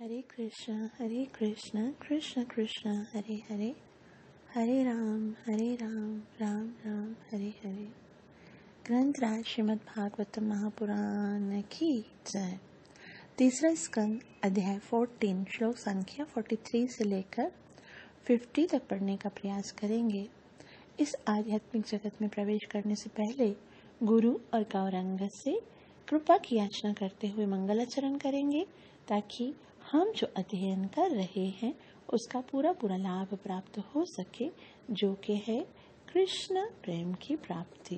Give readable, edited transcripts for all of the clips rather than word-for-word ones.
हरे कृष्ण कृष्ण कृष्ण हरे हरे, हरे राम राम राम हरे हरे। ग्रंथराज श्रीमद् भागवतम महापुराण की जय। तीसरा स्कंद अध्याय 14 श्लोक संख्या 43 से लेकर 50 तक पढ़ने का प्रयास करेंगे। इस आध्यात्मिक जगत में प्रवेश करने से पहले गुरु और गौरांग से कृपा की याचना करते हुए मंगलाचरण करेंगे, ताकि हम जो अध्ययन कर रहे हैं उसका पूरा लाभ प्राप्त हो सके, जो कि है कृष्ण प्रेम की प्राप्ति।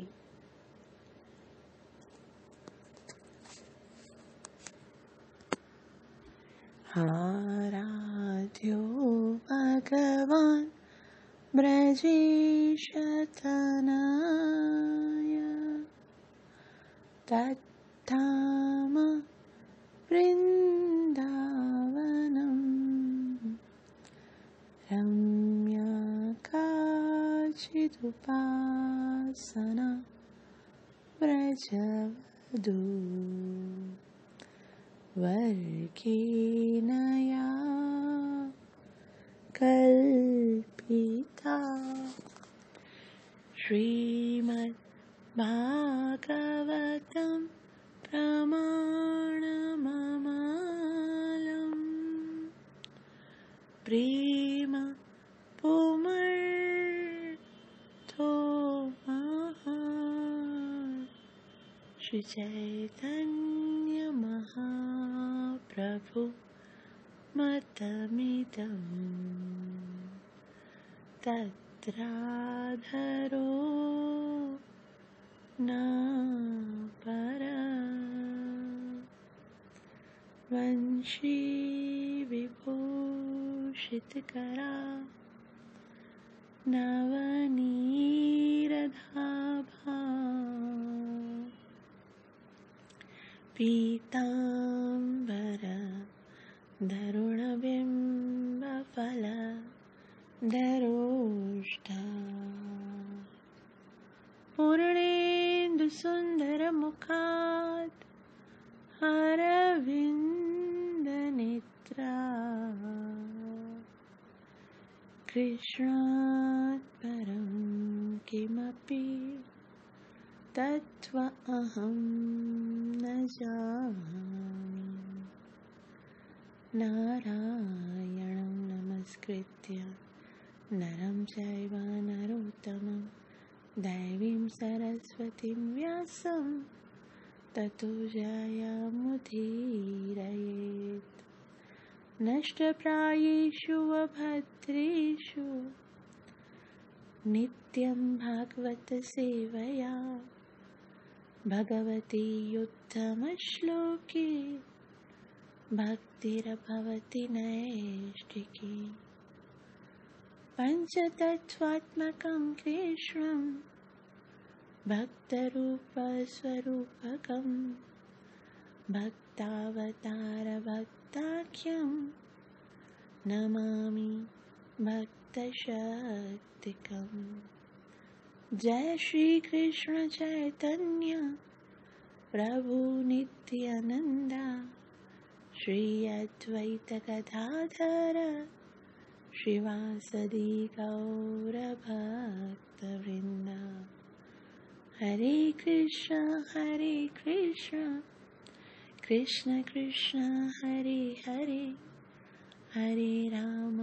आराध्यो भगवान ब्रजेश तनय तत्धाम वृन्दावनं रम्यकाचिदुपासना व्रजवधू वर्गेण या कल्पिता। श्रीमद्भागवतं प्रमाणममालम् प्रेम पुमर्थो महा श्री चैतन्य महाप्रभु मतमिदं तत्राधरो न परा वंशी विभूषितकरा नवनीरधाभा पीताम्बर धरुणबिम्बफल धरोष्ठा पूर्णेन्दुसुन्दरमुखात् अरविन्दनेत्रा कृष्णात् परं किमपि तत्त्वमहं न जानामि। नारायणं नमस्कृत्य नरं चैव नरोत्तमं दैवीं सरस्वतीं व्यासं ततो जयमुदीरयेत्। नष्टप्रायेषु वभद्रेषु नित्यं भागवत सेवया भगवती उत्तमश्लोके भक्तिर्भवति नैष्ठिकी। पञ्चतत्त्वात्मकं कृष्णं भक्तरूपस्वरूपकं भक्तावतारभक्ताख्यं नमामि भक्तशक्तिकम्। जय श्री कृष्ण चैतन्य प्रभु नित्यानंद श्री अद्वैत गदाधर श्रीवासदि गौर भक्तवृंद। हरे कृष्ण कृष्ण कृष्ण हरे हरे, हरे राम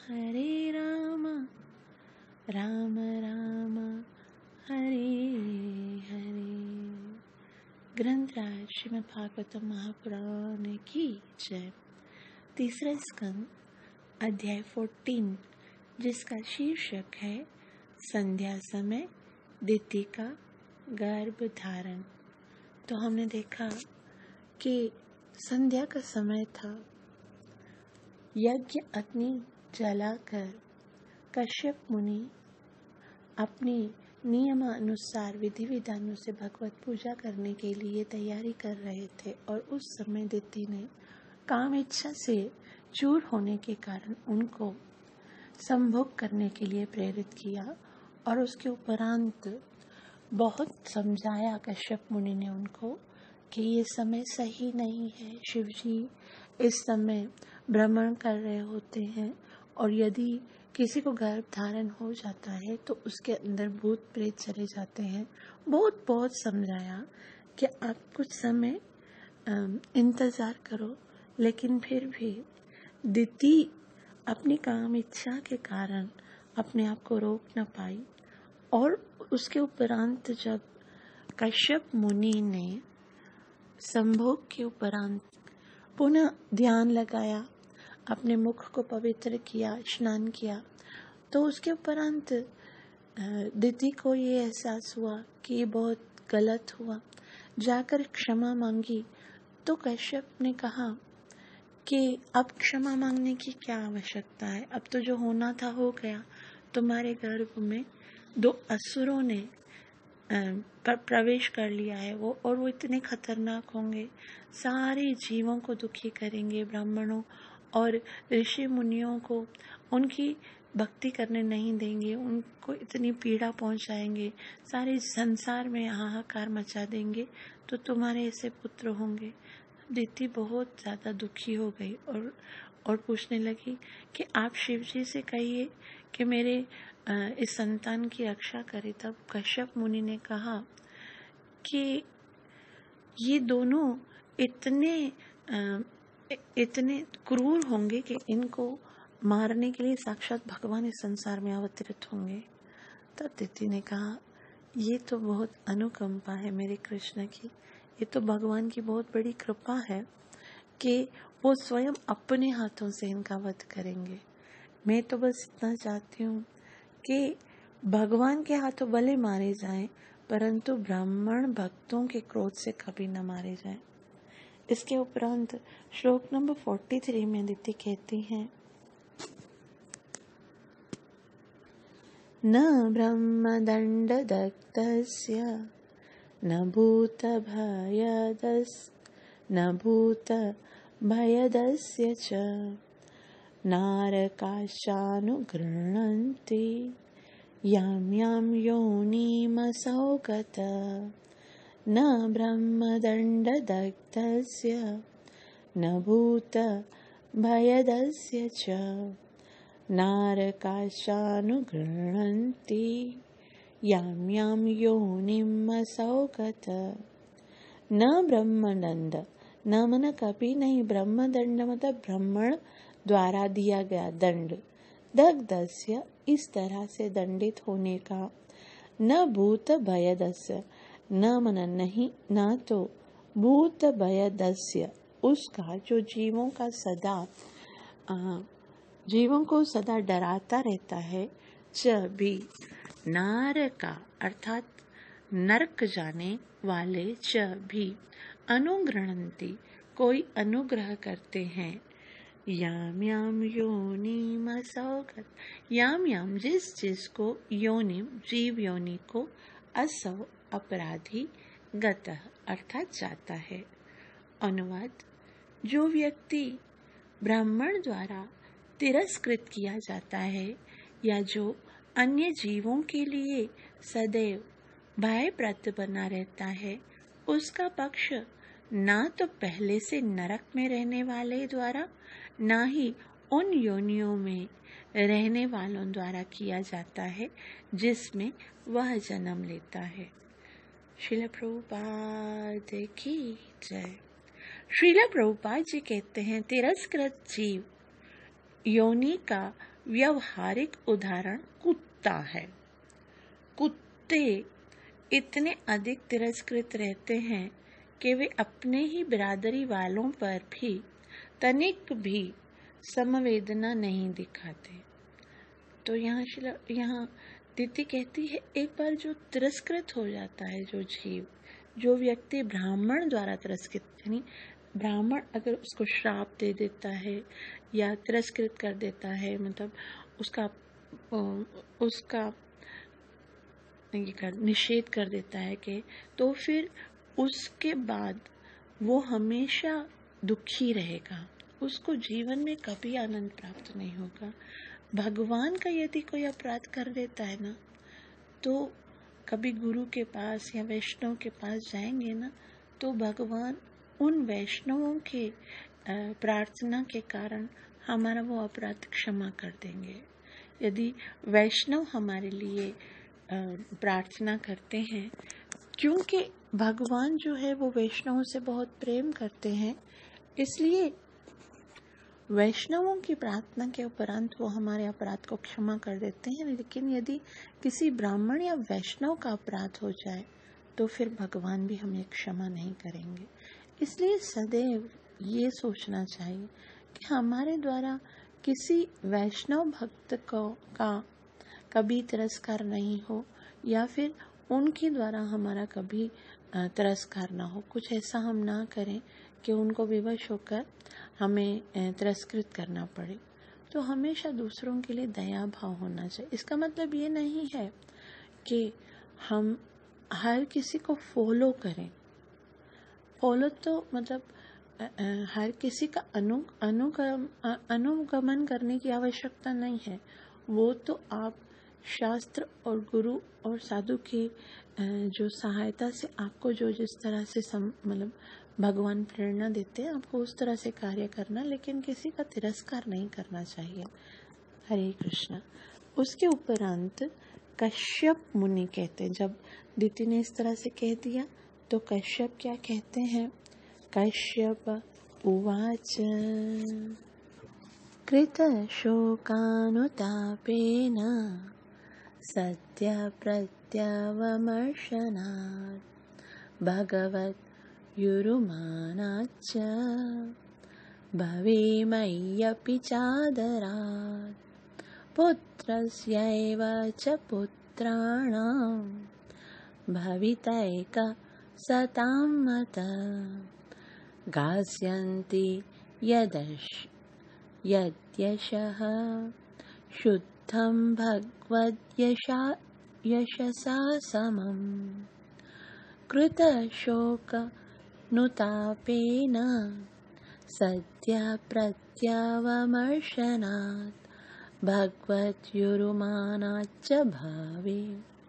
राम राम हरे हरे। ग्रंथराज श्रीमद् भागवतम महापुराण की जय। तीसरा स्कंद अध्याय 14, जिसका शीर्षक है संध्या समय दिति का गर्भ धारण। तो हमने देखा कि संध्या का समय था। यज्ञ अग्नि जलाकर कश्यप मुनि अपनी नियमानुसार विधि विधानों से भगवत पूजा करने के लिए तैयारी कर रहे थे, और उस समय दिति ने काम इच्छा से चूर होने के कारण उनको संभोग करने के लिए प्रेरित किया, और उसके उपरांत बहुत समझाया कश्यप मुनि ने उनको कि ये समय सही नहीं है। शिव जी इस समय भ्रमण कर रहे होते हैं और यदि किसी को गर्भ धारण हो जाता है तो उसके अंदर भूत प्रेत चले जाते हैं। बहुत समझाया कि आप कुछ समय इंतज़ार करो, लेकिन फिर भी दिति अपनी काम इच्छा के कारण अपने आप को रोक न पाई। और उसके उपरांत जब कश्यप मुनि ने संभोग के उपरांत पुनः ध्यान लगाया, अपने मुख को पवित्र किया, स्नान किया, तो उसके उपरांत दिति को ये एहसास हुआ कि ये बहुत गलत हुआ। जाकर क्षमा मांगी तो कश्यप ने कहा कि अब क्षमा मांगने की क्या आवश्यकता है, अब तो जो होना था हो गया। तुम्हारे गर्भ में 2 असुरों ने प्रवेश कर लिया है और वो इतने खतरनाक होंगे, सारे जीवों को दुखी करेंगे, ब्राह्मणों और ऋषि मुनियों को उनकी भक्ति करने नहीं देंगे, उनको इतनी पीड़ा पहुंचाएंगे, सारे संसार में हाहाकार मचा देंगे, तो तुम्हारे ऐसे पुत्र होंगे। दिति बहुत ज़्यादा दुखी हो गई और पूछने लगी कि आप शिव जी से कहिए कि मेरे इस संतान की रक्षा करे। तब कश्यप मुनि ने कहा कि ये दोनों इतने क्रूर होंगे कि इनको मारने के लिए साक्षात भगवान इस संसार में अवतरित होंगे। तब दिति ने कहा, ये तो बहुत अनुकंपा है मेरे कृष्ण की, ये तो भगवान की बहुत बड़ी कृपा है कि वो स्वयं अपने हाथों से इनका वध करेंगे। मैं तो बस इतना चाहती हूँ कि भगवान के हाथों भले मारे जाएं, परंतु ब्राह्मण भक्तों के क्रोध से कभी न मारे जाएं। इसके उपरांत श्लोक नंबर 43 में दिति कहती हैं, न ब्रह्मदण्डदत्तस्य न भूतभयदस्य च नारकाश्चानुगृह्णन्ति यां योनिमसौ गतः। न ब्रह्मदण्डदत्तस्य न भूतभयदस्य च नारकाश्चानुगृह्णन्ति यां योनिमसौ गतः। न ब्रह्मदंड, न मन कभी नहीं, ब्रह्मदंड मतलब ब्राह्मण द्वारा दिया गया दंड, दग्धस्य इस तरह से दंडित होने का, न भूत भयदस्य न मन नहीं, न तो भूत भयदस्य उसका जो जीवों को सदा डराता रहता है, च भी नारका अर्थात नरक जाने वाले, च भी अनुगृह्णन्ति कोई अनुग्रह करते हैं, याम योनिमसौ गत, याम जिस को, योनिम जीव योनि को, असौ अपराधी, गतः अर्थात जाता है। अनुवाद, जो व्यक्ति ब्राह्मण द्वारा तिरस्कृत किया जाता है या जो अन्य जीवों के लिए सदैव भयप्रद बना रहता है, उसका पक्ष ना तो पहले से नरक में रहने वाले द्वारा, ना ही उन योनियों में रहने वालों द्वारा किया जाता है जिसमें वह जन्म लेता है। श्रील प्रभुपाद की जय। श्रील प्रभुपाद जी कहते हैं, तिरस्कृत जीव योनि का व्यवहारिक उदाहरण कुत्ता है। कुत्ते इतने अधिक तिरस्कृत रहते हैं कि वे अपने ही बिरादरी वालों पर भी तनिक भी संवेदना नहीं दिखाते। तो यहाँ दिति कहती है, एक बार जो तिरस्कृत हो जाता है, जो व्यक्ति ब्राह्मण द्वारा तिरस्कृत, यानी ब्राह्मण अगर उसको श्राप दे देता है या तिरस्कृत कर देता है, मतलब उसका निषेध कर देता है कि, तो फिर उसके बाद वो हमेशा दुखी रहेगा, उसको जीवन में कभी आनंद प्राप्त नहीं होगा। भगवान का यदि कोई अपराध कर देता है ना, तो कभी गुरु के पास या वैष्णव के पास जाएंगे ना, तो भगवान उन वैष्णवों के प्रार्थना के कारण हमारा वो अपराध क्षमा कर देंगे। यदि वैष्णव हमारे लिए प्रार्थना करते हैं, क्योंकि भगवान जो है वो वैष्णवों से बहुत प्रेम करते हैं, इसलिए वैष्णवों की प्रार्थना के उपरांत वो हमारे अपराध को क्षमा कर देते हैं। लेकिन यदि किसी ब्राह्मण या वैष्णव का अपराध हो जाए तो फिर भगवान भी हमें क्षमा नहीं करेंगे। इसलिए सदैव ये सोचना चाहिए कि हमारे द्वारा किसी वैष्णव भक्त का कभी तिरस्कार नहीं हो, या फिर उनके द्वारा हमारा कभी तिरस्कार ना हो। कुछ ऐसा हम ना करें कि उनको विवश होकर हमें तिरस्कृत करना पड़े। तो हमेशा दूसरों के लिए दया भाव होना चाहिए। इसका मतलब ये नहीं है कि हम हर किसी को फॉलो करें। फॉलो तो मतलब हर किसी का अनुगमन करने की आवश्यकता नहीं है। वो तो आप शास्त्र और गुरु और साधु की जो सहायता से आपको जो जिस तरह से मतलब भगवान प्रेरणा देते हैं, आपको उस तरह से कार्य करना, लेकिन किसी का तिरस्कार नहीं करना चाहिए। हरे कृष्णा। उसके उपरांत कश्यप मुनि कहते हैं, जब दिति ने इस तरह से कह दिया तो कश्यप क्या कहते हैं? कश्यप उवाच कृत शोकानुतापेन सद्य प्रत्यवमर्शनात् भगवत् युरुमानाच्च भवेमय्यपि चादरात् पुत्रस्यैव च पुत्राणां भवितैक सतां मतः गास्यन्ति यद्यशः शुद्धं भगवद्यशसा समम् कृतशोकनुतापेन सद्यः प्रत्यवमर्शनात् भगवद्युरुमानाच्च भावे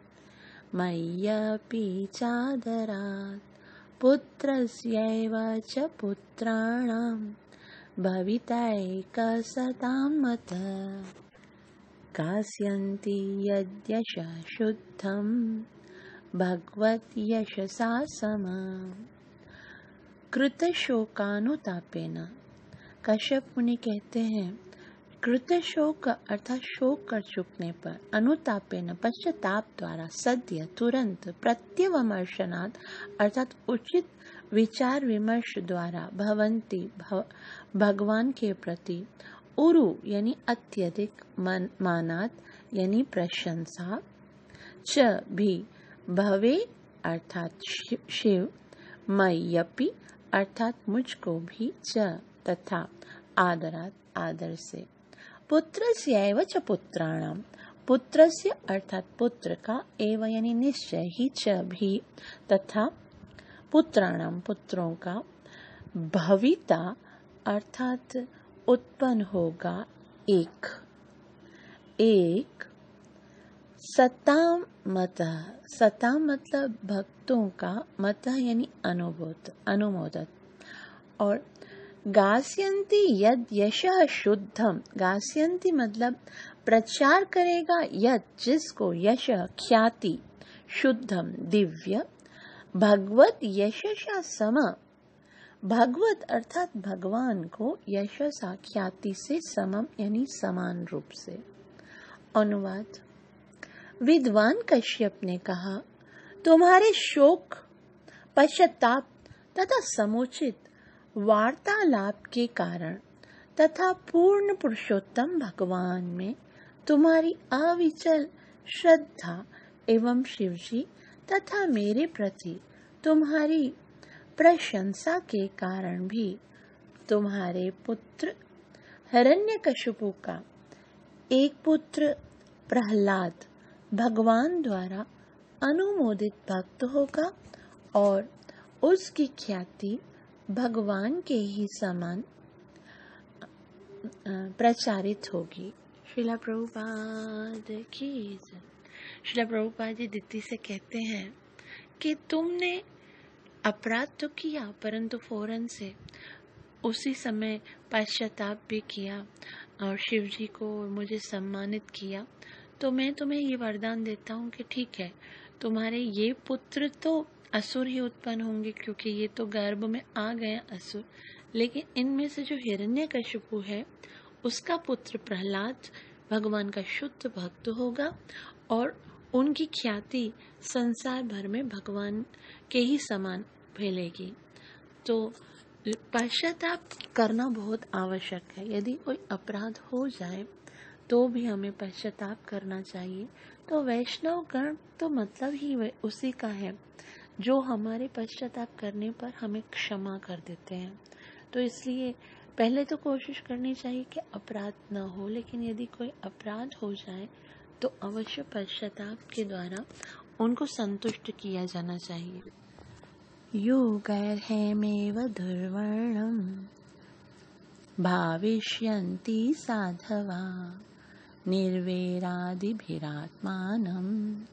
मय्यपि चादरात् पुत्रस्यैव च पुत्राणां भवितैकसतां मतः गास्यन्ति यद्यशः शुद्धं भगवद्यशसा समम् कृतशोकानुतापेन। कश्यप मुनि कहते हैं, कृतशोक अर्थात शोक कर चुकने पर, अनुतापेन पश्चाताप द्वारा, सद्य तुरंत, प्रत्यवमर्शनात् अर्थात उचित विचार विमर्श द्वारा, भवंती भगवान के प्रति, उरु यानी अत्यधिक, मानात यानी प्रशंसा, च भी, भवे अर्थात शिव, मय्यपि अर्थात मुझको भी, च तथा, आदरात आदर से, पुत्रस्यैव च पुत्राणां, पुत्रस्य अर्थात पुत्र का, एव यानी निश्चय ही, च भी तथा, पुत्राणां पुत्रों का, भविता अर्थात उत्पन्न होगा, एक सतां मतः, सतां मतलब भक्तों का, मतः यानी अनुमोदत, और गास्यन्ति यद यशः शुद्धम, गास्यन्ति मतलब प्रचार करेगा, यद जिसको, यशः ख्याति, शुद्धम दिव्य, भगवत यशसा सम, भगवत अर्थात भगवान को, यशसा ख्याति से, समम यानी समान रूप से। अनुवाद। विद्वान कश्यप ने कहा, तुम्हारे शोक, पश्चाताप तथा समुचित वार्तालाप के कारण तथा पूर्ण पुरुषोत्तम भगवान में तुम्हारी अविचल श्रद्धा एवं शिवजी तथा मेरे प्रति तुम्हारी प्रशंसा के कारण भी तुम्हारे पुत्र हिरण्यकशिपु का एक पुत्र प्रहलाद भगवान द्वारा अनुमोदित भक्त होगा और उसकी ख्याति भगवान के ही समान प्रचारित होगी। श्रीला प्रभुपाद की जय। श्रीला प्रभुपाद जी दिति से कहते हैं कि तुमने अपराध तो किया, परंतु फौरन से उसी समय पश्चाताप भी किया और शिव जी को मुझे सम्मानित किया, तो मैं तुम्हें ये वरदान देता हूँ कि ठीक है, तुम्हारे ये पुत्र तो असुर ही उत्पन्न होंगे, क्योंकि ये तो गर्भ में आ गए असुर, लेकिन इनमें से जो हिरण्यकशिपु है उसका पुत्र प्रहलाद भगवान का शुद्ध भक्त होगा और उनकी ख्याति संसार भर में भगवान के ही समान फैलेगी। तो पश्चाताप करना बहुत आवश्यक है। यदि कोई अपराध हो जाए तो भी हमें पश्चाताप करना चाहिए। तो वैष्णव गण तो मतलब ही उसी का है जो हमारे पश्चाताप करने पर हमें क्षमा कर देते हैं। तो इसलिए पहले तो कोशिश करनी चाहिए कि अपराध न हो, लेकिन यदि कोई अपराध हो जाए तो अवश्य पश्चाताप के द्वारा उनको संतुष्ट किया जाना चाहिए। योगैर्हेमेव दुर्वर्णं भाविष्यन्ति साधवा निर्वैरादिभिरात्मानं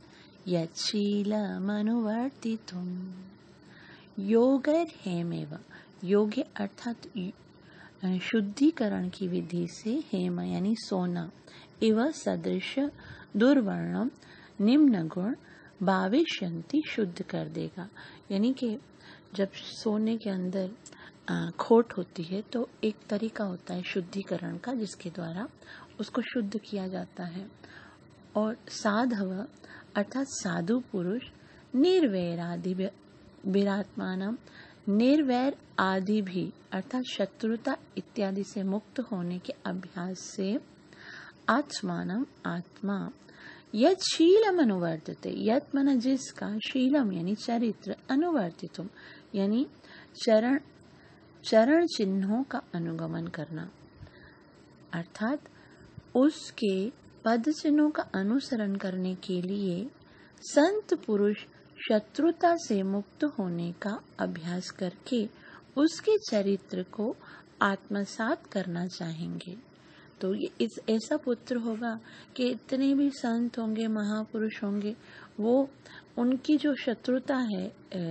यच्छीलमनुवर्तितुम्। योगैर्हेमेव, योगे अर्थात शुद्धिकरण की विधि से, हेम यानी सोना, इव सदृश दुर्वर्णम निम्न गुण भाविष्यन्ति शुद्ध कर देगा। यानी कि जब सोने के अंदर खोट होती है तो एक तरीका होता है शुद्धिकरण का, जिसके द्वारा उसको शुद्ध किया जाता है। और साधव अर्थात साधु पुरुष, निर्वैरादि विरात्मानम, निर्वैर आदि भी अर्थात शत्रुता इत्यादि से मुक्त होने के अभ्यास से, आत्मानम आत्मा, यत् शीलम अनुवर्तते, यत् मन जिसका, शीलम यानी चरित्र, अनुवर्तितुम यानी चरण चिन्हों का अनुगमन करना, अर्थात उसके पद चिन्हों का अनुसरण करने के लिए संत पुरुष शत्रुता से मुक्त होने का अभ्यास करके उसके चरित्र को आत्मसात करना चाहेंगे। तो ये ऐसा पुत्र होगा कि इतने भी संत होंगे, महापुरुष होंगे, वो उनकी जो शत्रुता है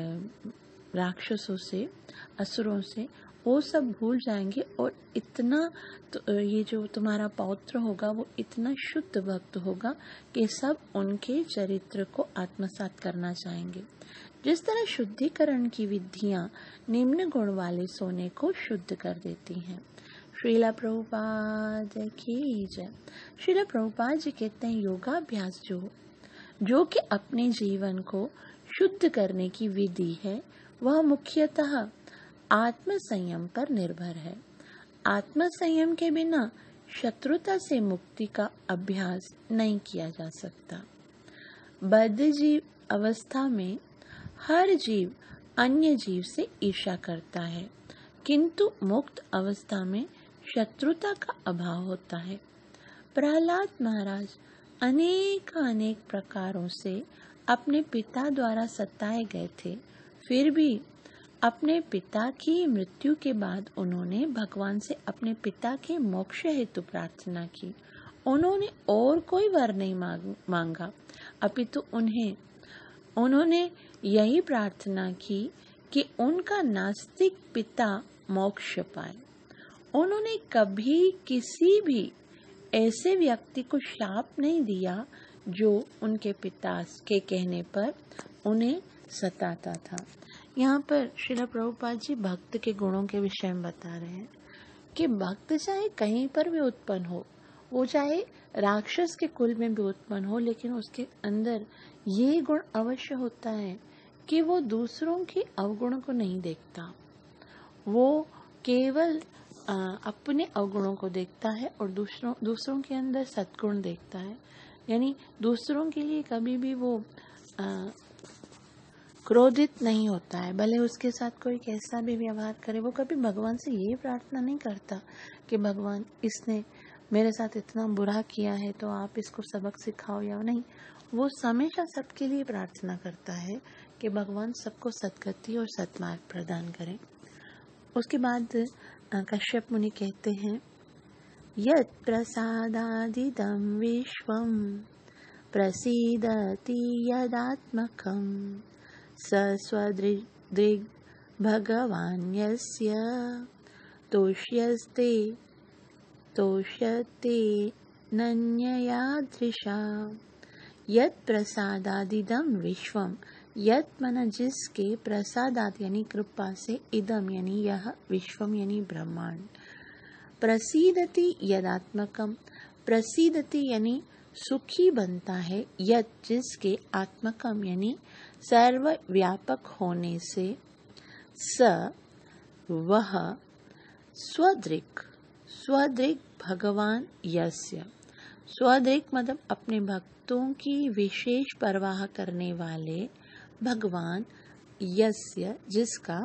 राक्षसों से, असुरों से, वो सब भूल जाएंगे और इतना तो ये जो तुम्हारा पौत्र होगा वो इतना शुद्ध भक्त होगा कि सब उनके चरित्र को आत्मसात करना चाहेंगे। जिस तरह शुद्धिकरण की विधियां निम्न गुण वाले सोने को शुद्ध कर देती हैं। श्रीला प्रभुपाद की जय। श्रीला प्रभुपाद जी कहते हैं योगाभ्यास जो कि अपने जीवन को शुद्ध करने की विधि है, वह मुख्यतः आत्म संयम पर निर्भर है। आत्म संयम के बिना शत्रुता से मुक्ति का अभ्यास नहीं किया जा सकता। बद्ध जीव अवस्था में हर जीव अन्य जीव से ईर्ष्या करता है, किंतु मुक्त अवस्था में शत्रुता का अभाव होता है। प्रहलाद महाराज अनेक प्रकारों से अपने पिता द्वारा सताए गए थे, फिर भी अपने पिता की मृत्यु के बाद उन्होंने भगवान से अपने पिता के मोक्ष हेतु प्रार्थना की। उन्होंने और कोई वर नहीं मांगा, अपितु उन्होंने यही प्रार्थना की कि उनका नास्तिक पिता मोक्ष पाए। उन्होंने कभी किसी भी ऐसे व्यक्ति को शाप नहीं दिया जो उनके पिता के कहने पर उन्हें सताता था। यहाँ पर श्रील प्रभुपाद जी भक्त के गुणों के विषय में बता रहे हैं कि भक्त चाहे कहीं पर भी उत्पन्न हो, वो चाहे राक्षस के कुल में भी उत्पन्न हो, लेकिन उसके अंदर ये गुण अवश्य होता है कि वो दूसरों की अवगुणों को नहीं देखता, वो केवल अपने अवगुणों को देखता है और दूसरों के अंदर सद्गुण देखता है। यानी दूसरों के लिए कभी भी वो क्रोधित नहीं होता है, भले उसके साथ कोई कैसा भी व्यवहार करे। वो कभी भगवान से ये प्रार्थना नहीं करता कि भगवान इसने मेरे साथ इतना बुरा किया है तो आप इसको सबक सिखाओ या नहीं। वो हमेशा सबके लिए प्रार्थना करता है कि भगवान सबको सद्गति और सत्मार्ग प्रदान करें। उसके बाद कश्यप मुनि कहते हैं, यत् प्रसादादिदं विश्वं प्रसीदति यदात्मकं स स्वदृग् भगवान् यस्य तोष्यस्ते तोष्यते नन्ययादृशा यत् प्रसादादिदम विश्वम, यत् मन जिसके, प्रसादाद यानी कृपा से, इदम यानी यह, विश्वम यानी ब्रह्मांड, प्रसीदति यदात्मकम, प्रसीदति यानी सुखी बनता है, यत् जिसके, आत्मकम यानी सर्वव्यापक होने से, स वह, स्वदृक्, स्वदृक् भगवान यस्य, स्वदृक् मतलब अपने भक्तों की विशेष परवाह करने वाले भगवान, यस्य जिसका,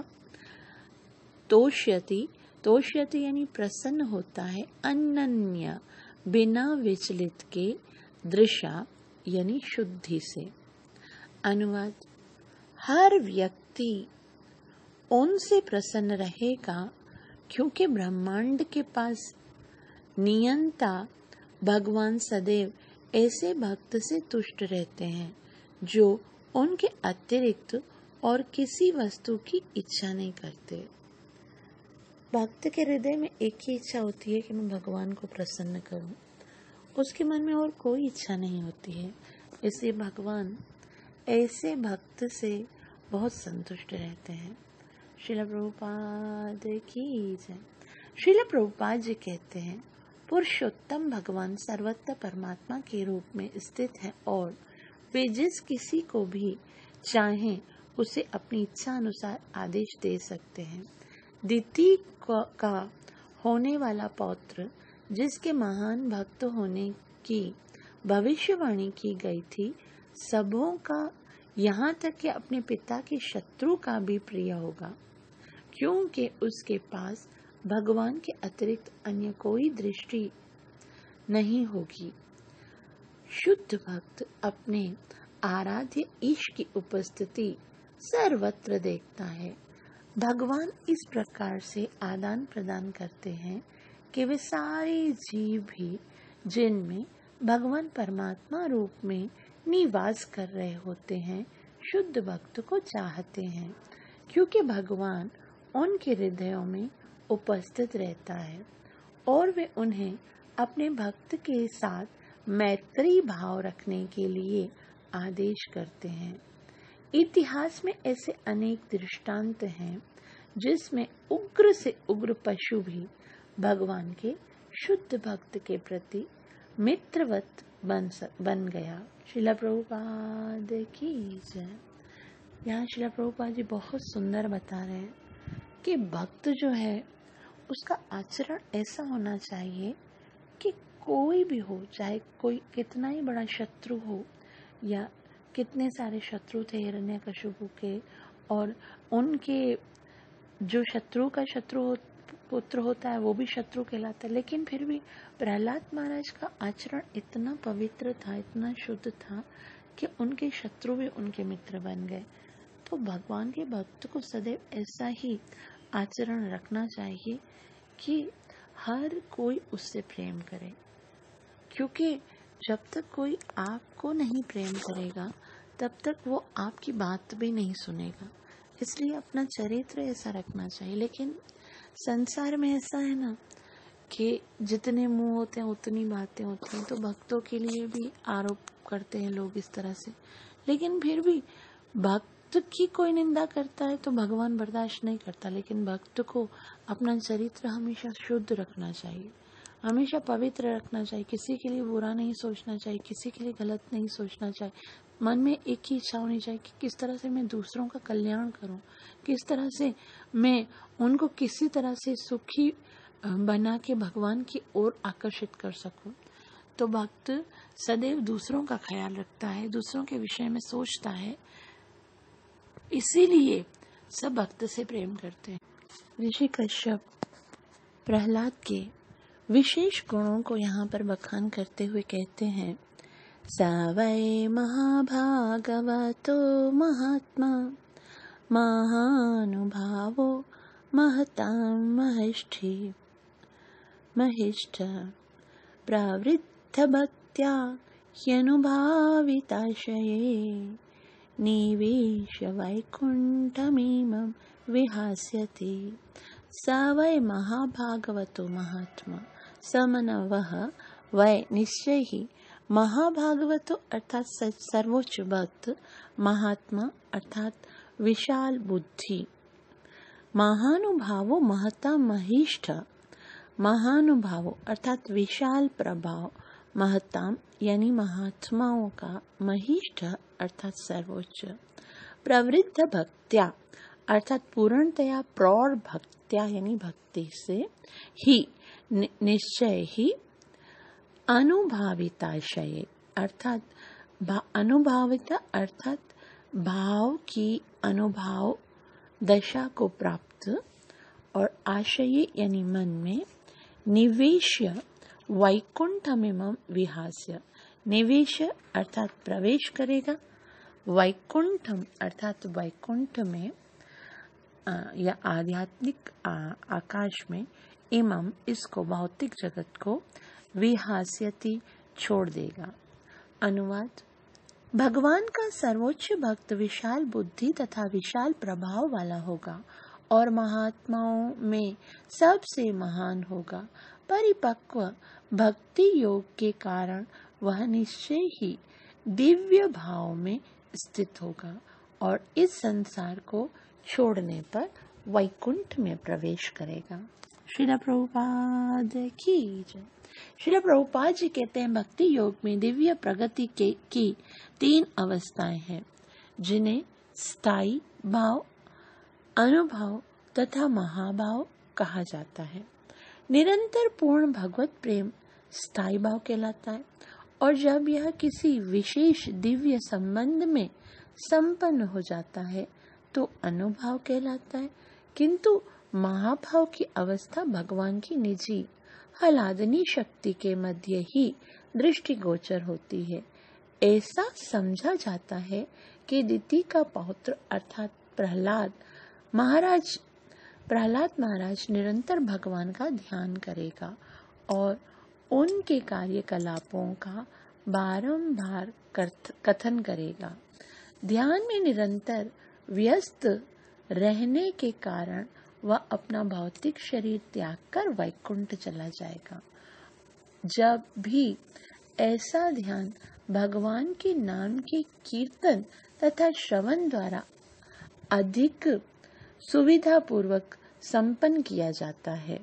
तोष्यति, तोष्यति यानी प्रसन्न होता है, अनन्य बिना विचलित के, दृशा यानी शुद्धि से। अनुवाद: हर व्यक्ति उनसे प्रसन्न रहेगा क्योंकि ब्रह्मांड के पास नियंता भगवान सदैव ऐसे भक्त से तुष्ट रहते हैं जो उनके अतिरिक्त और किसी वस्तु की इच्छा नहीं करते। भक्त के हृदय में एक ही इच्छा होती है कि मैं भगवान को प्रसन्न करूं। उसके मन में और कोई इच्छा नहीं होती है। इसलिए भगवान ऐसे भक्त से बहुत संतुष्ट रहते हैं। श्रील प्रभुपाद की जय। श्रील प्रभुपाद जी कहते हैं, पुरुषोत्तम भगवान सर्वत्र परमात्मा के रूप में स्थित है और वे जिस किसी को भी चाहें उसे अपनी इच्छा अनुसार आदेश दे सकते हैं। दिति का होने वाला पौत्र जिसके महान भक्त होने की भविष्यवाणी की गई थी, सबों का, यहाँ तक कि अपने पिता के शत्रु का भी प्रिय होगा, क्योंकि उसके पास भगवान के अतिरिक्त अन्य कोई दृष्टि नहीं होगी। शुद्ध भक्त अपने आराध्य ईश की उपस्थिति सर्वत्र देखता है। भगवान इस प्रकार से आदान प्रदान करते हैं कि वे सारे जीव भी जिनमें भगवान परमात्मा रूप में निवास कर रहे होते हैं, शुद्ध भक्त को चाहते हैं, क्योंकि भगवान उनके हृदयों में उपस्थित रहता है और वे उन्हें अपने भक्त के साथ मैत्री भाव रखने के लिए आदेश करते हैं। इतिहास में ऐसे अनेक दृष्टांत हैं जिसमें उग्र से उग्र पशु भी भगवान के शुद्ध भक्त के प्रति मित्रवत बन गया। श्रील प्रभुपाद की जय। यहाँ श्रील प्रभुपाद जी बहुत सुंदर बता रहे हैं कि भक्त जो है उसका आचरण ऐसा होना चाहिए कि कोई भी हो, चाहे कोई कितना ही बड़ा शत्रु हो, या कितने सारे शत्रु थे हिरण्यकशिपु के, और उनके जो शत्रु का शत्रु पुत्र होता है वो भी शत्रु कहलाता है, लेकिन फिर भी प्रहलाद महाराज का आचरण इतना पवित्र था, इतना शुद्ध था कि उनके शत्रु भी उनके मित्र बन गए। तो भगवान के भक्त को सदैव ऐसा ही आचरण रखना चाहिए कि हर कोई उससे प्रेम करे, क्योंकि जब तक कोई आपको नहीं प्रेम करेगा तब तक वो आपकी बात भी नहीं सुनेगा। इसलिए अपना चरित्र ऐसा रखना चाहिए। लेकिन संसार में ऐसा है ना कि जितने मुंह होते हैं उतनी बातें होती हैं, तो भक्तों के लिए भी आरोप करते हैं लोग इस तरह से। लेकिन फिर भी भक्त की कोई निंदा करता है तो भगवान बर्दाश्त नहीं करता, लेकिन भक्त को अपना चरित्र हमेशा शुद्ध रखना चाहिए, हमेशा पवित्र रखना चाहिए, किसी के लिए बुरा नहीं सोचना चाहिए, किसी के लिए गलत नहीं सोचना चाहिए। मन में एक ही इच्छा होनी चाहिए कि किस तरह से मैं दूसरों का कल्याण करूं, किस तरह से मैं उनको किसी तरह से सुखी बना के भगवान की ओर आकर्षित कर सकूं। तो भक्त सदैव दूसरों का ख्याल रखता है, दूसरों के विषय में सोचता है, इसीलिए सब भक्त से प्रेम करते हैं। ऋषि कश्यप प्रहलाद के विशेष गुणों को यहाँ पर बखान करते हुए कहते हैं, स वै महाभागवतो महात्मा महानुभावो महतां महिष्ठ प्रवृद्धभक्त्या ह्यनुभाविताशये निवेश वैकुण्ठमिमं विहास्यति स वै महाभागवतो महात्मा समनवः वै निश्चय ही। महाभागवतो अर्थात सर्वोच्च भक्त, महात्मा अर्थात विशाल बुद्धि, महानुभावो महता महिष्ठ, महानुभावो अर्थात विशाल प्रभाव, महताम यानी महात्माओं का, महिष्ठ अर्थात सर्वोच्च, प्रवृद्ध भक्त्या अर्थात पूर्णतया प्रौढ़ भक्त्या यानी भक्ति से, ही निश्चय ही, अनुभाविताशय अर्थात अनुभाविता अर्थात भाव की अनुभाव दशा को प्राप्त, और आशय यानी मन में, निवेश्य वैकुंठमिमं विहास्य, निवेश अर्थात प्रवेश करेगा, वैकुंठम अर्थात वैकुंठ में या आध्यात्मिक आकाश में, इमम इसको भौतिक जगत को, विहास्यति छोड़ देगा। अनुवाद: भगवान का सर्वोच्च भक्त विशाल बुद्धि तथा विशाल प्रभाव वाला होगा और महात्माओं में सबसे महान होगा। परिपक्व भक्ति योग के कारण वह निश्चय ही दिव्य भाव में स्थित होगा और इस संसार को छोड़ने पर वैकुंठ में प्रवेश करेगा। श्रील प्रभुपाद की जय। श्रील प्रभुपाद जी कहते हैं, भक्ति योग में दिव्य प्रगति की 3 अवस्थाएं हैं, जिन्हें स्थायी भाव, अनुभव तथा महाभाव कहा जाता है। निरंतर पूर्ण भगवत प्रेम स्थायी भाव कहलाता है, और जब यह किसी विशेष दिव्य संबंध में संपन्न हो जाता है तो अनुभाव कहलाता है। किंतु महाभाव की अवस्था भगवान की निजी हलादनी शक्ति के मध्य ही दृष्टिगोचर होती है। ऐसा समझा जाता है कि दिति का पौत्र अर्थात प्रहलाद महाराज निरंतर भगवान का ध्यान करेगा और उनके कार्यकलापों का बारंबार कथन करेगा। ध्यान में निरंतर व्यस्त रहने के कारण वह अपना भौतिक शरीर त्याग कर वैकुंठ चला जाएगा। जब भी ऐसा ध्यान भगवान के नाम के कीर्तन तथा श्रवण द्वारा अधिक सुविधा पूर्वक संपन्न किया जाता है,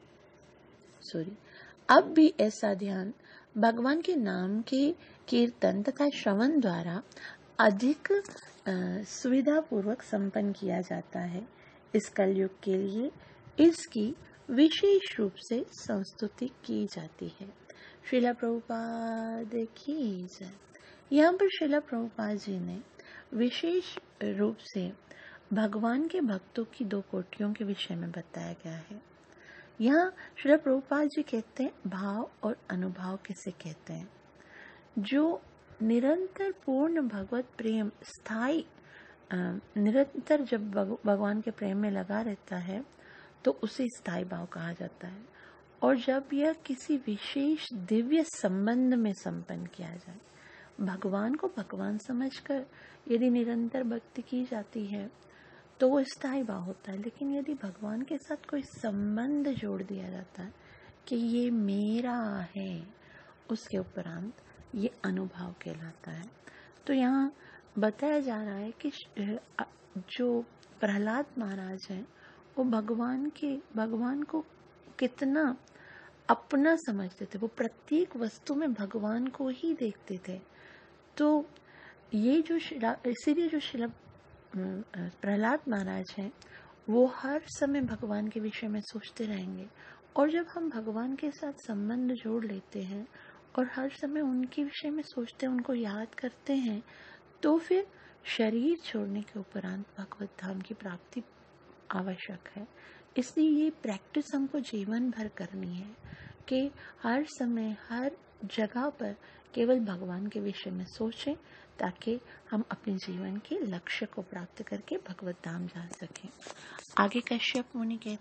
अब भी ऐसा ध्यान भगवान के नाम के कीर्तन तथा श्रवण द्वारा अधिक सुविधा पूर्वक संपन्न किया जाता है। इस कलयुग के लिए इसकी विशेष रूप से संस्तुति की जाती है। श्रील प्रभुपाद की जय। यहाँ पर श्रील प्रभुपाद जी ने विशेष रूप से भगवान के भक्तों की 2 कोटियों के विषय में बताया गया है। यहाँ श्रील प्रभुपाद जी कहते हैं, भाव और अनुभाव किसे कहते हैं? जो निरंतर पूर्ण भगवत प्रेम स्थायी निरंतर जब भगवान के प्रेम में लगा रहता है तो उसे स्थायी भाव कहा जाता है। और जब यह किसी विशेष दिव्य संबंध में संपन्न किया जाए, भगवान को भगवान समझकर यदि निरंतर भक्ति की जाती है तो वो स्थायी भाव होता है। लेकिन यदि भगवान के साथ कोई संबंध जोड़ दिया जाता है कि ये मेरा है, उसके उपरांत ये अनुभाव कहलाता है। तो यहाँ बताया जा रहा है कि जो प्रहलाद महाराज हैं वो भगवान को कितना अपना समझते थे। वो प्रत्येक वस्तु में भगवान को ही देखते थे। तो ये जो इसीलिए जो श्री प्रहलाद महाराज हैं वो हर समय भगवान के विषय में सोचते रहेंगे। और जब हम भगवान के साथ संबंध जोड़ लेते हैं और हर समय उनके विषय में सोचते हैं, उनको याद करते हैं, तो फिर शरीर छोड़ने के उपरांत भगवत धाम की प्राप्ति आवश्यक है। इसलिए ये प्रैक्टिस हमको जीवन भर करनी है कि हर समय हर जगह पर केवल भगवान के विषय में सोचें, ताकि हम अपने जीवन के लक्ष्य को प्राप्त करके भगवत धाम जा सकें। आगे कश्यप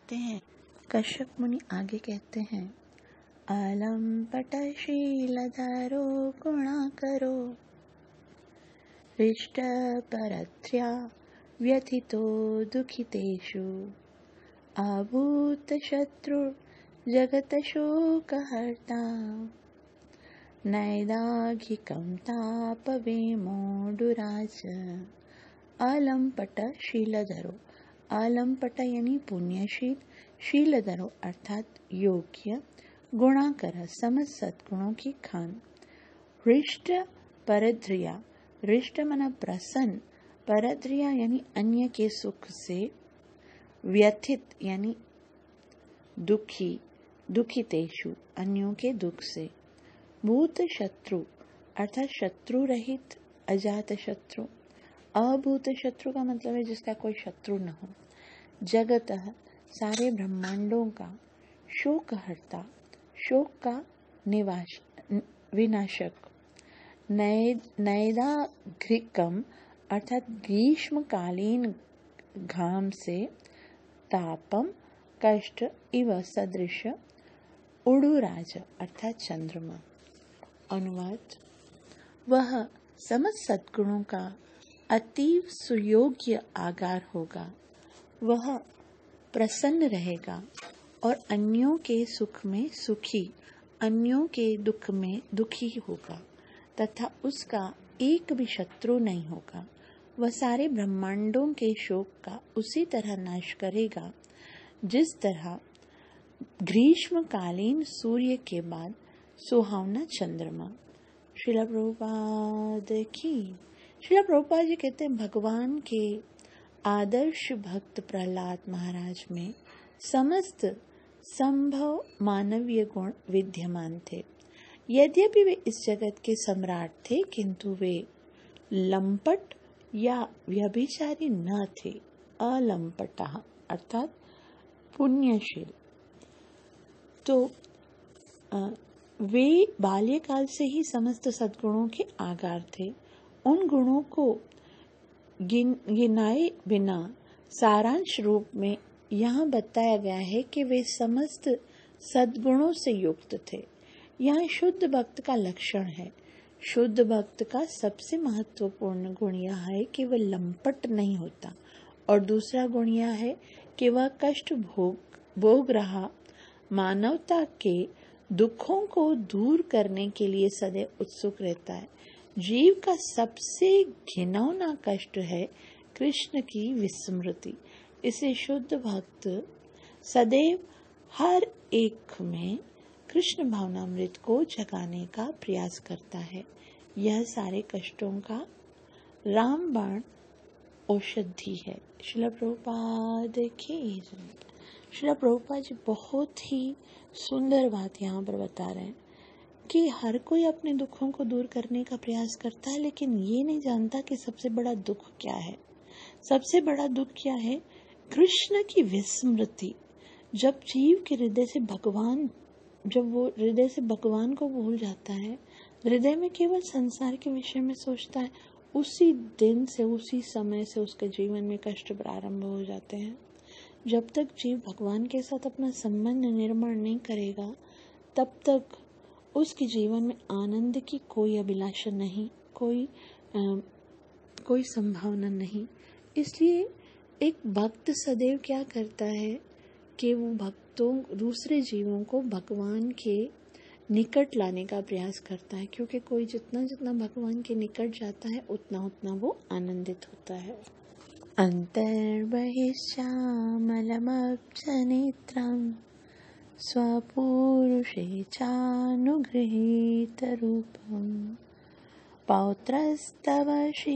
मुनि आगे कहते हैं, अलम्पटशीलधरो गुणाकरो हृष्टपरथ्या व्यथितो दुखितेषु आभूत शत्रु जगत शोकहर्ता नैदाघिकं तापविमोढुराज अलंपट शीलधरो। अलंपट यानी पुण्यशील, शीलधरो अर्थात योग्य, गुणाकर समस्त सद्गुणों की खान। हृष्ट परद्रिया, हृष्ट मना प्रसन्न, परद्रिया यानी अन्य के सुख से, व्यथित यानी दुखी, दुखितेषु अन्यों के दुख से। भूत शत्रु अर्थात शत्रु रहित, अजात शत्रु। अभूत शत्रु का मतलब है जिसका कोई शत्रु न हो। जगत सारे ब्रह्मांडों का, शोकहर्ता शोक का विनाशक। नैदाघ्रिकम अर्थात ग्रीष्मकालीन घाम से, तापम कष्ट, इव सदृश, उडुराज अर्थात चंद्रमा। अनुवाद, वह समस्त सद्गुणों का अतीव सुयोग्य आगार होगा। वह प्रसन्न रहेगा और अन्यों के सुख में सुखी, अन्यों के दुख में दुखी होगा तथा उसका एक भी शत्रु नहीं होगा। वह सारे ब्रह्मांडों के शोक का उसी तरह नाश करेगा जिस तरह ग्रीष्मकालीन सूर्य के बाद सुहावना चंद्रमा। श्रील प्रभुपाद जी कहते हैं, भगवान के आदर्श भक्त प्रहलाद महाराज में समस्त संभव मानवीय गुण विद्यमान थे। यद्यपि वे इस जगत के सम्राट थे, किंतु वे लंपट या व्यभिचारी न थे। अलंपटा अर्थात पुण्यशील। तो वे बाल्यकाल से ही समस्त सद्गुणों के आगार थे। उन गुणों को गिनाए बिना सारांश रूप में यहाँ बताया गया है कि वे समस्त सद्गुणों से युक्त थे। यहाँ शुद्ध भक्त का लक्षण है। शुद्ध भक्त का सबसे महत्वपूर्ण गुण यह है कि वह लंपट नहीं होता, और दूसरा गुण यह है कि वह कष्ट भोग रहा मानवता के दुखों को दूर करने के लिए सदैव उत्सुक रहता है। जीव का सबसे घिनौना कष्ट है कृष्ण की विस्मृति। इसे शुद्ध भक्त सदैव हर एक में कृष्ण भावनामृत को जगाने का प्रयास करता है। यह सारे कष्टों का रामबाण औषधि है। श्रील प्रभुपाद जी बहुत ही सुंदर बात यहाँ पर बता रहे हैं कि हर कोई अपने दुखों को दूर करने का प्रयास करता है, लेकिन ये नहीं जानता कि सबसे बड़ा दुख क्या है। सबसे बड़ा दुख क्या है? कृष्ण की विस्मृति। जब जीव के हृदय से भगवान को भूल जाता है, हृदय में केवल संसार के विषय में सोचता है, उसी दिन से, उसी समय से उसके जीवन में कष्ट प्रारंभ हो जाते हैं। जब तक जीव भगवान के साथ अपना संबंध निर्माण नहीं करेगा, तब तक उसके जीवन में आनंद की कोई अभिलाषा नहीं, कोई संभावना नहीं। इसलिए एक भक्त सदैव क्या करता है कि वो दूसरे जीवों को भगवान के निकट लाने का प्रयास करता है, क्योंकि कोई जितना जितना भगवान के निकट जाता है उतना उतना वो आनंदित होता है। अंतर्बहिश्चामलमब्जनेत्रं स्वपूरुषे चानुगृहीतरूपं पौत्रस्तव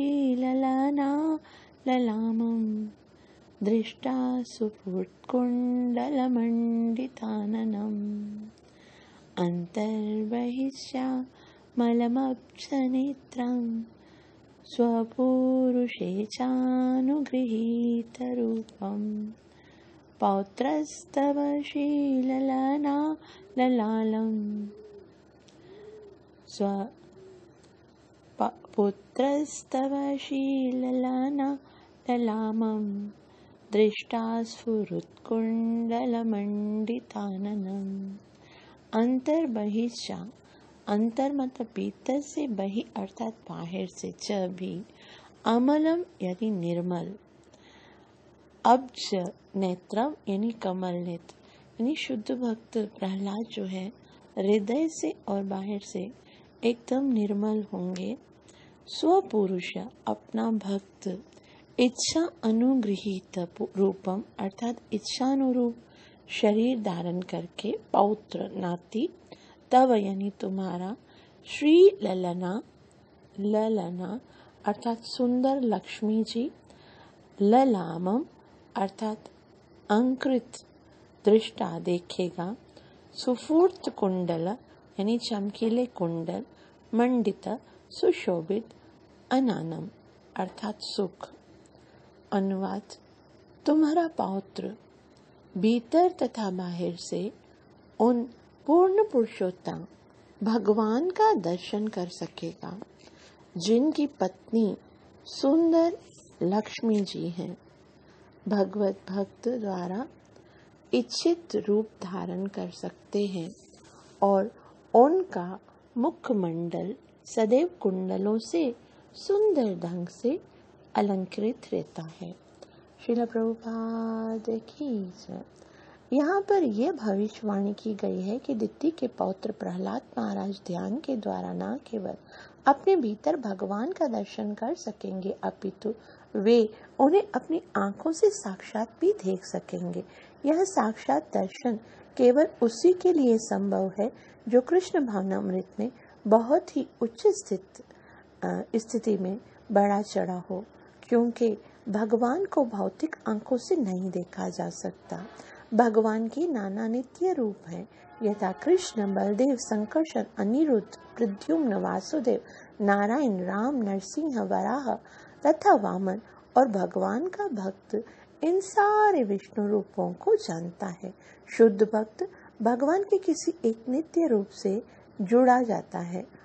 श्रीललनाललामं दृष्टा सुपुत्कुण्डलमण्डिताननम्। अन्तर्बहिश्चामलमब्जनेत्रं स्वपुरुषे चानुगृहीतरूपं पौत्रस्तव श्रीललनाललालं पुत्रस्तव श्रीललनाललामं दृष्टा स्फुरत्कुण्डलमण्डिताननम्। अंतर्बहिश्चा, अंतर मतलब भीतर से, बहि अर्थात बाहर से, च भी, अमलम यानी निर्मल, अब्ज नेत्रम यानी कमल नेत्र, यानी शुद्ध भक्त प्रहलाद जो है हृदय से और बाहर से एकदम निर्मल होंगे। स्वपुरुष अपना भक्त इच्छा अनुगृहीत रूपम अर्थात इच्छानुरूप शरीर धारण करके पौत्र नाती तव यानी तुम्हारा श्री ललना ललना अर्थात सुंदर लक्ष्मी जी ललामम अर्थात अंकृत दृष्टा देखेगा। सुफूर्त कुंडल यानी चमकीले कुंडल मंडित सुशोभित अनानम अर्थात सुख। अनुवाद, तुम्हारा पौत्र भीतर तथा बाहर से उन पूर्ण पुरुषोत्तम भगवान का दर्शन कर सकेगा जिनकी पत्नी सुंदर लक्ष्मी जी हैं। भगवत भक्त द्वारा इच्छित रूप धारण कर सकते हैं और उनका मुखमंडल सदैव कुंडलों से सुंदर ढंग से अलंकृत रहता है। श्रील प्रभुपाद की जय। यहाँ पर यह भविष्यवाणी की गई है कि दिति के पौत्र प्रहलाद महाराज ध्यान के द्वारा न केवल अपने भीतर भगवान का दर्शन कर सकेंगे अपितु वे उन्हें अपनी आंखों से साक्षात भी देख सकेंगे। यह साक्षात दर्शन केवल उसी के लिए संभव है जो कृष्ण भावनामृत में बहुत ही उच्च स्थिति में बढ़ा चढ़ा हो, क्योंकि भगवान को भौतिक आंखों से नहीं देखा जा सकता। भगवान के नाना नित्य रूप हैं, यथा कृष्ण, बलदेव, संकर्षण, अनिरुद्ध, प्रद्युम्न, वासुदेव, नारायण, राम, नरसिंह, वराह तथा वामन। और भगवान का भक्त इन सारे विष्णु रूपों को जानता है। शुद्ध भक्त भगवान के किसी एक नित्य रूप से जुड़ जाता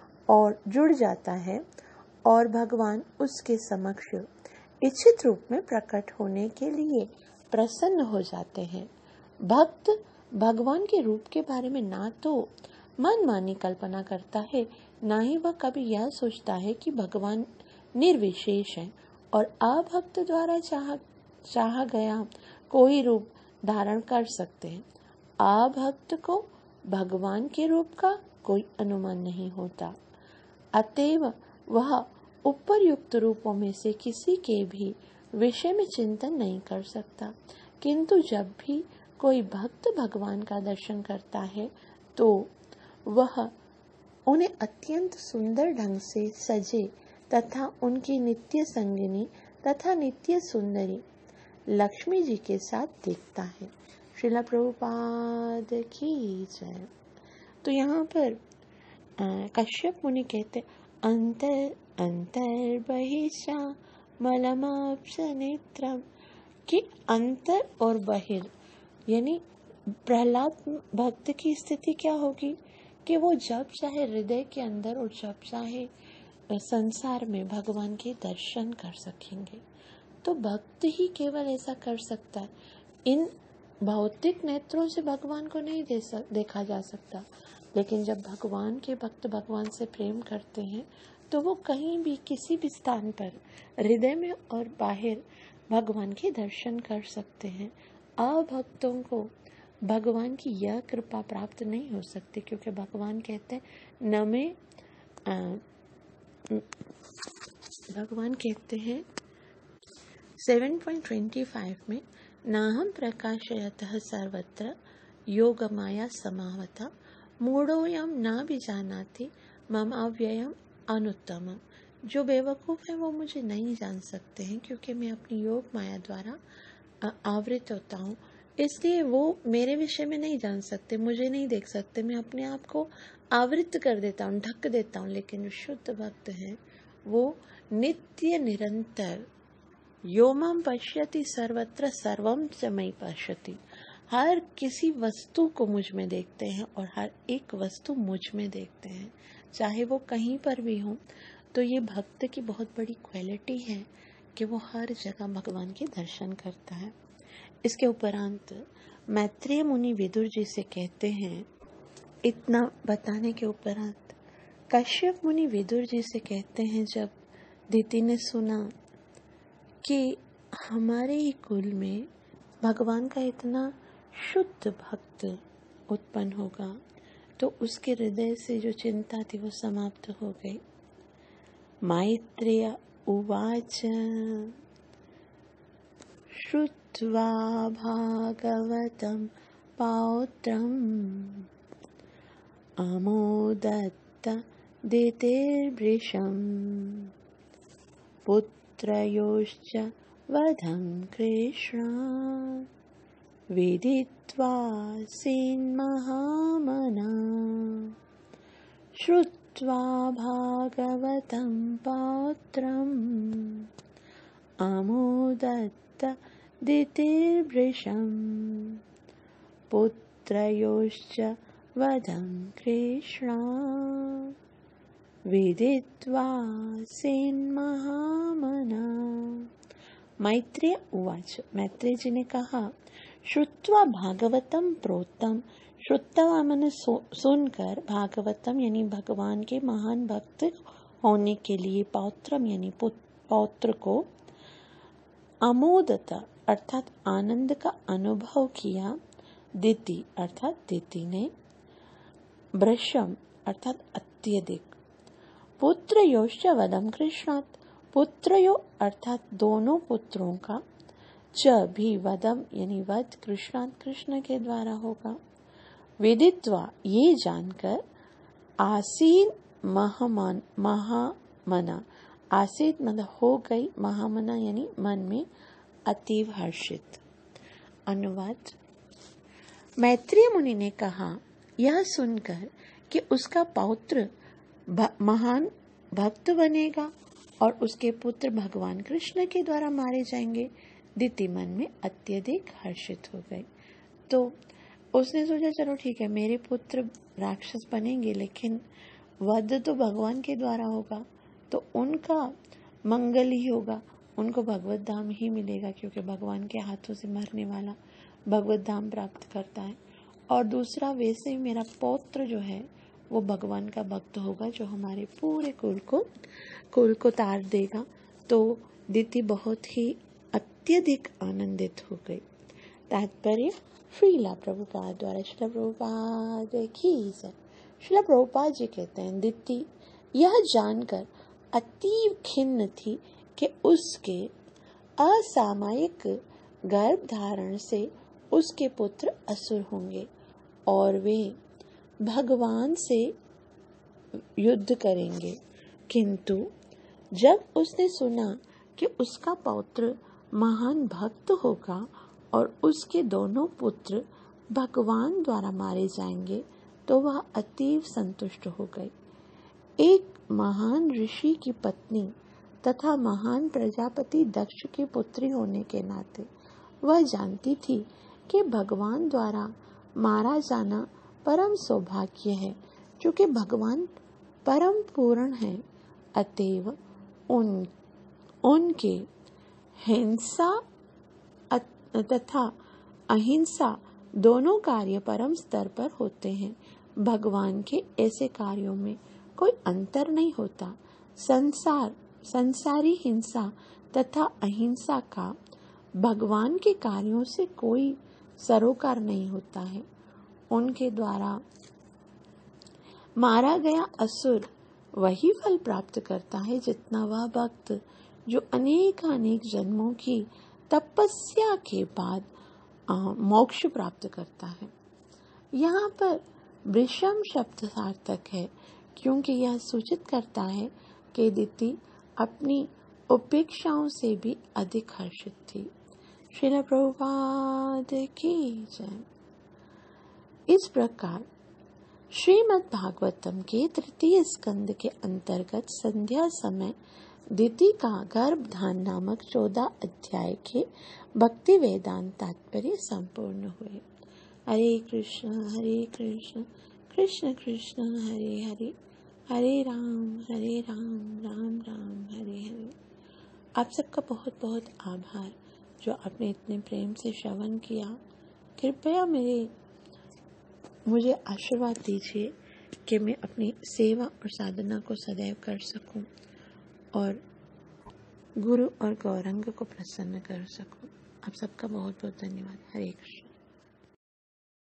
है और भगवान उसके समक्ष इच्छित रूप में प्रकट होने के लिए प्रसन्न हो जाते हैं। भक्त भगवान के रूप के बारे में ना तो मनमानी कल्पना करता है, ना ही वह कभी यह सोचता है कि भगवान निर्विशेष है और अभक्त द्वारा चाहा गया कोई रूप धारण कर सकते हैं। अभक्त को भगवान के रूप का कोई अनुमान नहीं होता, अतएव वह उपरयुक्त रूपों में से किसी के भी विषय में चिंतन नहीं कर सकता। किंतु जब भी कोई भक्त भगवान का दर्शन करता है तो वह उन्हें अत्यंत सुंदर ढंग से सजे तथा उनकी नित्य संगिनी तथा नित्य सुंदरी लक्ष्मी जी के साथ देखता है। श्रील प्रभुपाद की जय। तो यहाँ पर कश्यप मुनि कहते अंतर अंतर बहिषा मलमाप्स नेत्रम कि अंतर और बहिर यानी प्रहलाद भक्त की स्थिति क्या होगी कि वो जब चाहे हृदय के अंदर और जब चाहे संसार में भगवान के दर्शन कर सकेंगे। तो भक्त ही केवल ऐसा कर सकता है। इन भौतिक नेत्रों से भगवान को नहीं देखा जा सकता, लेकिन जब भगवान के भक्त भगवान से प्रेम करते हैं तो वो कहीं भी किसी भी स्थान पर हृदय में और बाहर भगवान के दर्शन कर सकते हैं। अभक्तों को भगवान की यह कृपा प्राप्त नहीं हो सकती, क्योंकि भगवान कहते हैं भगवान कहते हैं 7.25 में नाहं प्रकाशयतः सर्वत्र योग माया समावता मूढ़ोऽयं न विजानाति मम अव्ययम अनुत्तमम्। जो बेवकूफ़ है वो मुझे नहीं जान सकते हैं, क्योंकि मैं अपनी योग माया द्वारा आवृत होता हूँ, इसलिए वो मेरे विषय में नहीं जान सकते, मुझे नहीं देख सकते। मैं अपने आप को आवृत कर देता हूँ, ढक देता हूँ। लेकिन जो शुद्ध भक्त हैं वो नित्य निरंतर योमम पश्यति सर्वत्र सर्वम च मयि पश्यति, हर किसी वस्तु को मुझ में देखते हैं और हर एक वस्तु मुझ में देखते हैं, चाहे वो कहीं पर भी हो। तो ये भक्त की बहुत बड़ी क्वालिटी है कि वो हर जगह भगवान के दर्शन करता है। इसके उपरांत मैत्रेय मुनि विदुर जी से कहते हैं, इतना बताने के उपरांत कश्यप मुनि विदुर जी से कहते हैं, जब दिति ने सुना कि हमारे ही कुल में भगवान का इतना शुद्ध भक्त उत्पन्न होगा तो उसके हृदय से जो चिंता थी वो समाप्त हो गई। मैत्रेय उवाच श्रुत्वा भागवतं पौत्रम् अमोदत्त दितिर्भृशम् पुत्रयोश्च वधं कृष्ण विदित्वा सीन्महामना श्रुत्वा भागवतं पौत्रम् अमोदत्त दितिर्भृशम् पुत्रयोश्च वधं कृष्ण विदित्वा सीन्महामना। मैत्रेय उवाच, मैत्रेय जी ने कहा, श्रुत्वा भागवतम प्रोक्तम, श्रुत्वा मैंने सुनकर, भागवतम यानी भगवान के महान भक्त होने के लिए, पौत्रम यानी पौत्र को, अमोदता अर्थात आनंद का अनुभव किया, दिति अर्थात दिति ने, भृशम अर्थात अत्यधिक, पुत्रयोश्च वधम कृष्णात्, पुत्रयो अर्थात दोनों पुत्रों का, च भी वधम यानी वध कृष्णात् कृष्ण के द्वारा होगा, विदित्वा ये जानकर, आसीन महामना, आसीन मतलब हो गई, महामना यानी मन में अतीव हर्षित। अनुवाद। मैत्रेय मुनि ने कहा, यह सुनकर कि उसका पौत्र महान भक्त बनेगा और उसके पुत्र भगवान कृष्ण के द्वारा मारे जाएंगे, दिति मन में अत्यधिक हर्षित हो गई। तो उसने सोचा चलो ठीक है, मेरे पुत्र राक्षस बनेंगे लेकिन वध तो भगवान के द्वारा होगा, तो उनका मंगल ही होगा, उनको भगवत धाम ही मिलेगा, क्योंकि भगवान के हाथों से मरने वाला भगवत धाम प्राप्त करता है। और दूसरा, वैसे ही मेरा पौत्र जो है वो भगवान का भक्त होगा, जो हमारे पूरे कुल को तार देगा। तो दिति बहुत ही अत्यधिक आनंदित हो गई। तात्पर्य श्रीला प्रभुपाद द्वारा, श्रीला प्रभुपाद की जय। श्रीला प्रभुपाद जी कहते हैं, दिति यह जानकर अतीव खिन्न थी कि उसके असामयिक गर्भ धारण से उसके पुत्र असुर होंगे और वे भगवान से युद्ध करेंगे। किंतु जब उसने सुना कि उसका पौत्र महान भक्त होगा और उसके दोनों पुत्र भगवान द्वारा मारे जाएंगे, तो वह अतीव संतुष्ट हो गई। एक महान ऋषि की पत्नी तथा महान प्रजापति दक्ष की पुत्री होने के नाते वह जानती थी कि भगवान द्वारा मारा जाना परम सौभाग्य है, क्योंकि भगवान परम पूर्ण है। अतएव उनके हिंसा तथा अहिंसा दोनों कार्य परम स्तर पर होते हैं। भगवान के ऐसे कार्यों में कोई अंतर नहीं होता। संसारी हिंसा तथा अहिंसा का भगवान के कार्यों से कोई सरोकार नहीं होता है। उनके द्वारा मारा गया असुर वही फल प्राप्त करता है जितना वह भक्त जो अनेक जन्मों की तपस्या के बाद मोक्ष प्राप्त करता है। यहाँ पर वृषम शब्द सार्थक है, क्योंकि यह सूचित करता है कि दिति अपनी उपेक्षाओं से भी अधिक हर्षित थी। श्रील प्रभुपाद की जय। इस प्रकार श्रीमद् भागवतम के तृतीय स्कंद के अंतर्गत संध्या समय दिति का गर्भधान नामक 14 अध्याय के भक्ति वेदांत तात्पर्य संपूर्ण हुए। हरे कृष्ण कृष्ण कृष्ण हरे हरे, हरे राम राम राम हरे हरे। आप सबका बहुत बहुत आभार जो आपने इतने प्रेम से श्रवण किया। कृपया मुझे आशीर्वाद दीजिए कि मैं अपनी सेवा और साधना को सदैव कर सकूं और गुरु और गौरंग को प्रसन्न कर सकूं। आप सबका बहुत बहुत धन्यवाद। हरे कृष्ण।